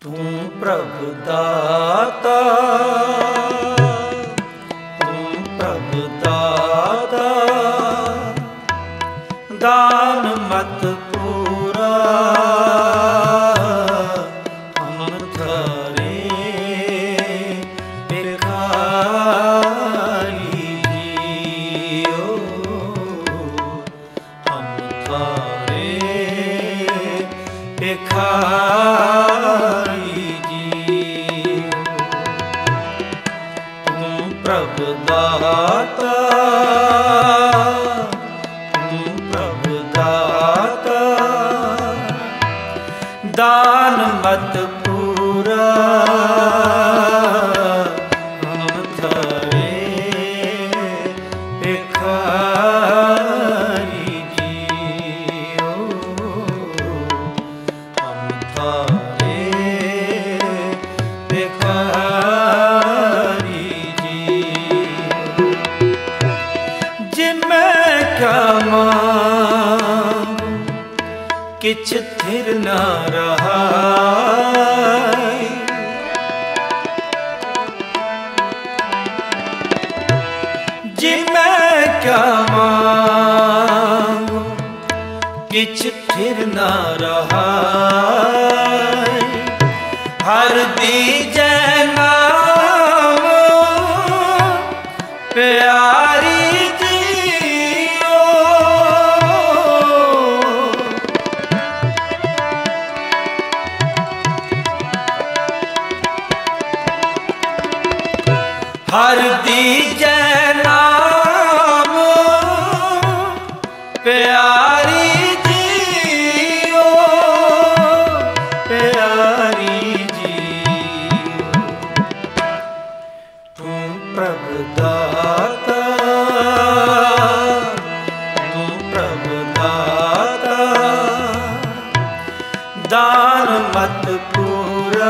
तू प्रभु दाता, तू प्रभु दाता, दान मत पूरा हम थारे भिखारी जियो, हम थारे भिखारी जियो। तू प्रभु दाता, दान मत पूरा हम थारे भिखारी जियो, हम थारे भिखारी जियो। जिमें क्या मांगू किछ थिर न रहा, जिमें क्या मांगू किछ थिर न रहा। हर दीजे नाम प्यारी हर दीजे नाम प्यारी जियो, प्यारी जियो। तू प्रभु दाता, तू प्रभु दाता, दान मत पूरा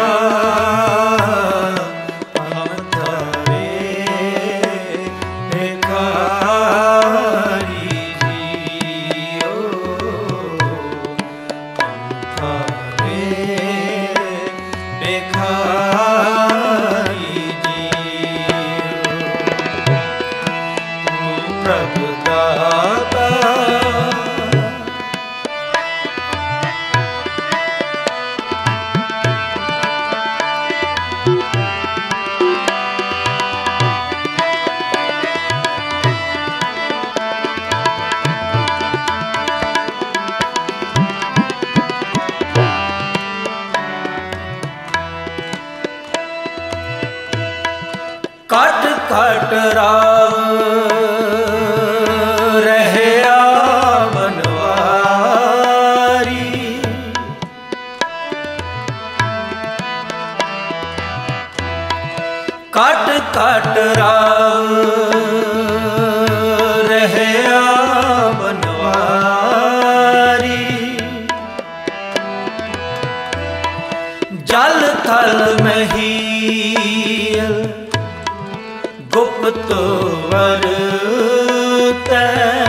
प्रभु दाता। कट कट राम रहया बनवारी, कट कट राम रहया बनवारी। जल थल में ही गुप्त वरतै,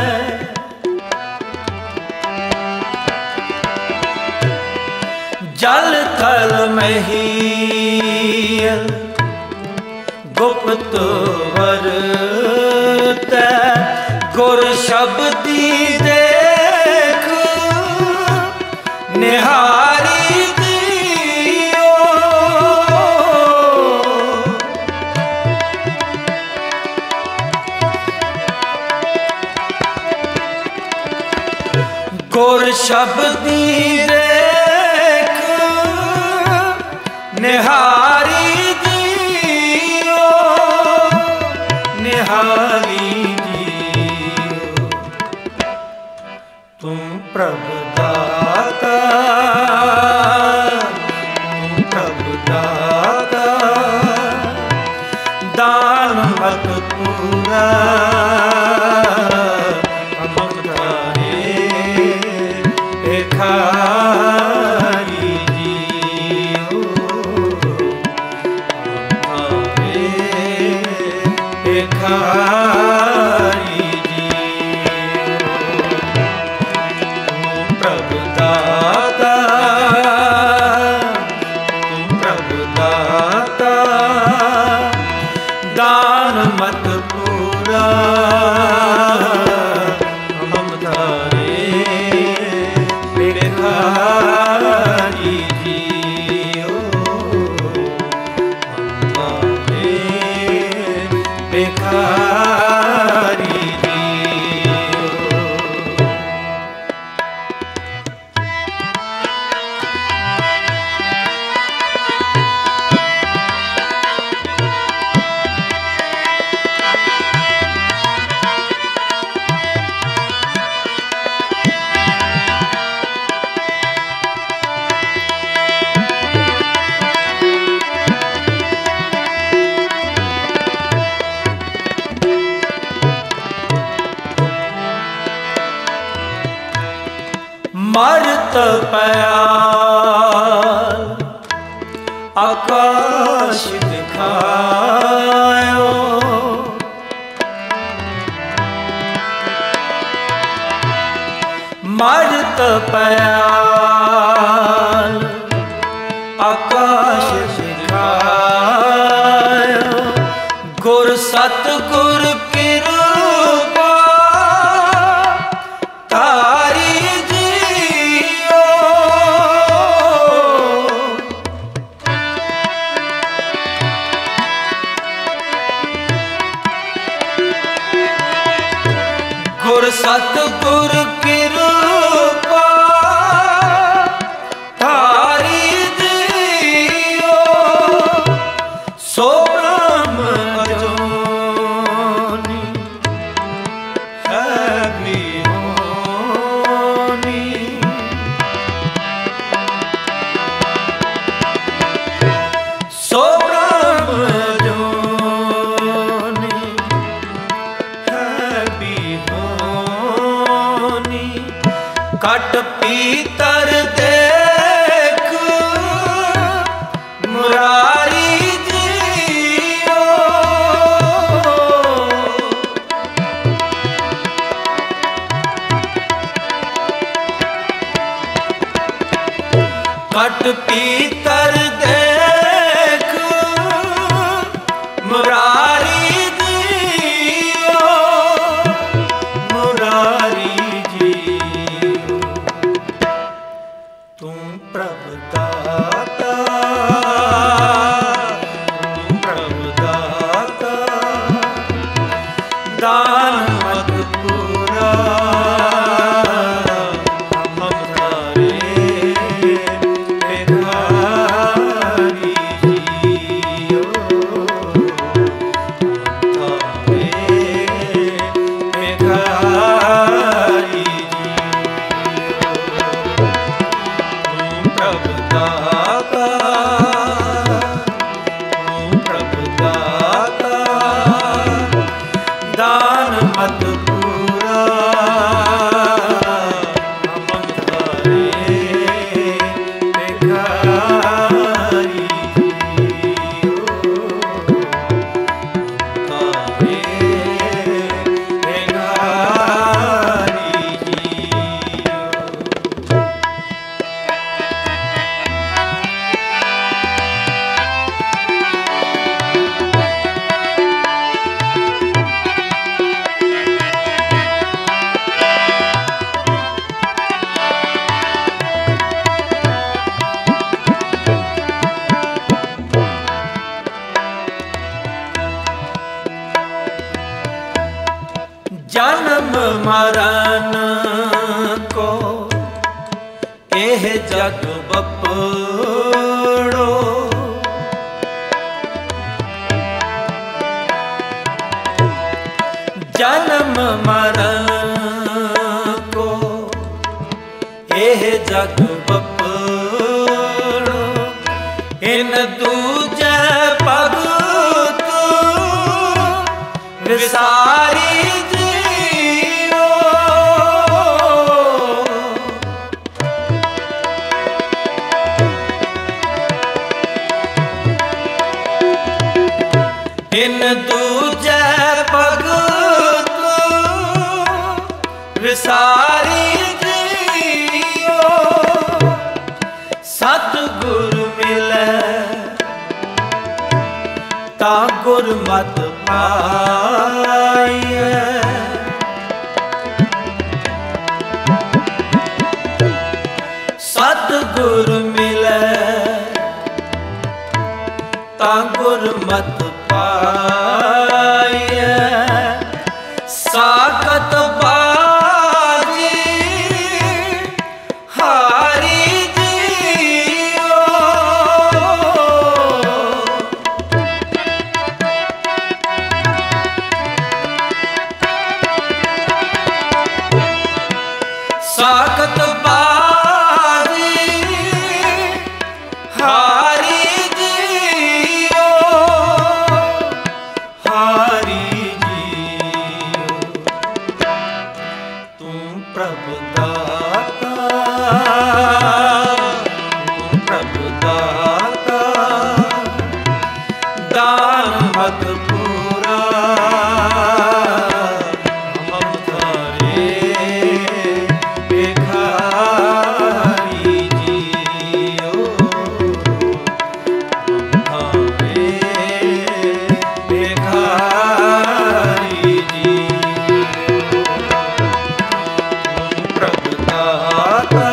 जल थल में ही गुप्त वरतै। गुर शब्दी देख निहारी गुर शब्दी देख निहारी जियो, निहारी जियो। तुम प्रभु दाता, तुम प्रभु दाता, दान मत पूरा भिखारी जियो, अमृत प्याल आकाश दिखायो, अमृत प्याल आकाश दिखायो, गुर सतगुर कृपा तारी जियो। गुर सतगुर कृपा तारी जियो, सो ब्रह्म अजोनी है बिहोनी। सो ब्रह्म अजोनी है बिहोनी, कट पीतर देख मुरारी जियो। कट पीतर देख मुरारी जियो, मुरारी जियो। तुम प्रभु दाता, तुम प्रभु दाता, दान मत पूरा हम तारे भिखारी जियो, तारे भिखारी प्रभु दाता, प्रभु दाता, दान मत पूरा हम तारे भिखारी जियो, तारे भिखारी जियो। जन्म मरण को एह जग बपड़ो, जन्म मरण को एह जग बपड़ो, इन दूजे भगत विसारी जियो। इन दूजे भगत विसारी जियो, सतगुर मिले ता गुरमत पाइए। सतगुर मिले ता गुरमत पाइए, साकत बाजी हारी जियो। साकत बाजी हारी जियो, हारी जियो। तुम प्रभु दाता, मत पूरा हम थारे भिखारी जियो हम थारे भिखारी जियो प्रभु दाता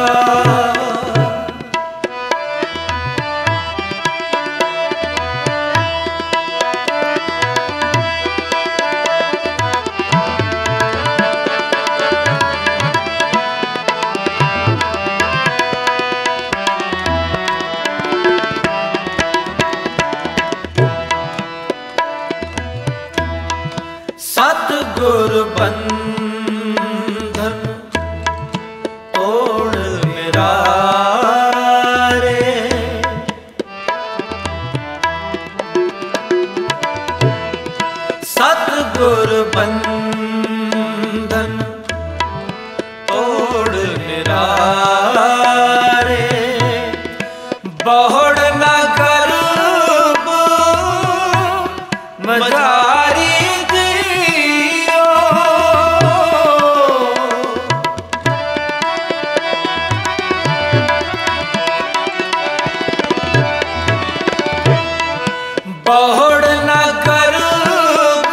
सतगुर बंधन तोड़ विरारे सतगुर बंधन तोड़ विरारे बहुड़ न गर्भ मझारी बहुड़ न गर्भ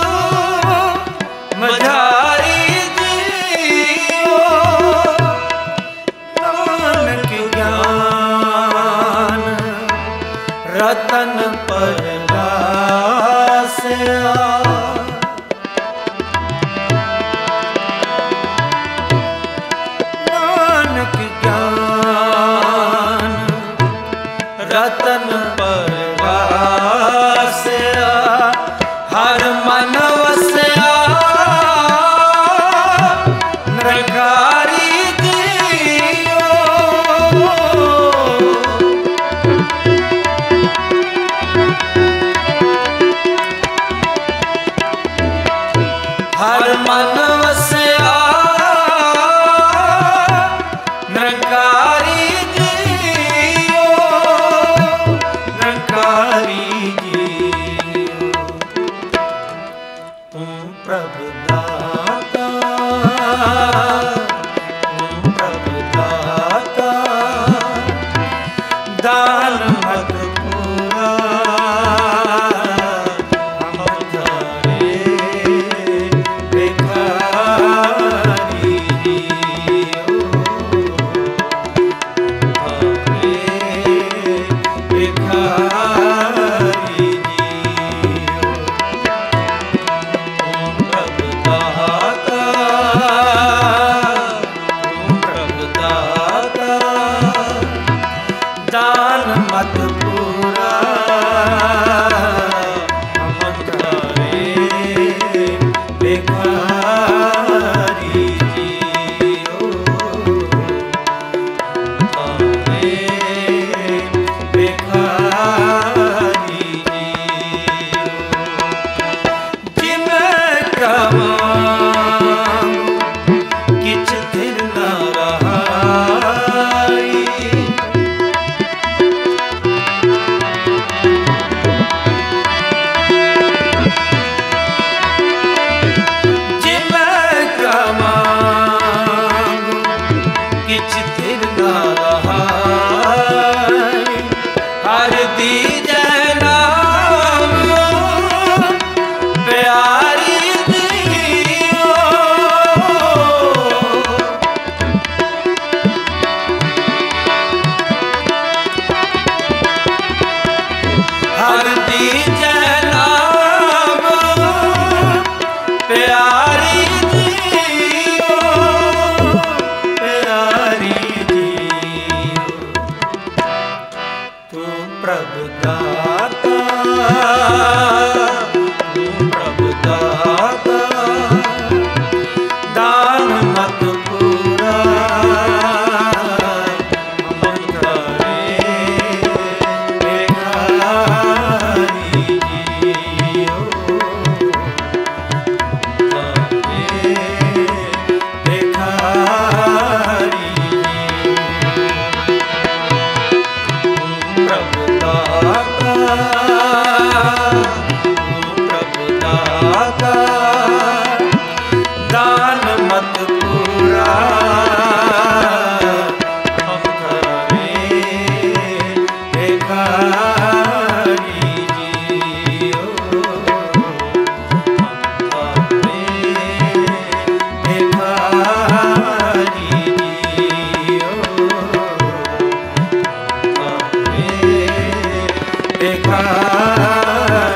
मझारी जियो नानक ज्ञान रतन परगासया नानक ज्ञान रतन परगासया हर मन वसया नरकारी जियो हर मन वसया नरकारी जियो नरकारी जियो तुम प्रभु दाता तुम प्रभु दाता दान मत पूरा हम थारे भिखारी जियो थारे भिखारी जियो तुम प्रभु दाता तुम प्रभु दाता दान मत पूरा हम थारे भिखारी जियो थारे भिखारी जियो जिनका मांगो किछ थिर न रहाई जिनका मांगो किछ थिर न रहाई हर दीजै नाम प्यारी जियो हर दीजै नाम प्यारी जियो प्यारी जियो तू प्रभु दाता तू प्रभु दाता दान मत पूरा हम थारे भिखारी जियो थारे भिखारी जियो प्रभु दाता बेकार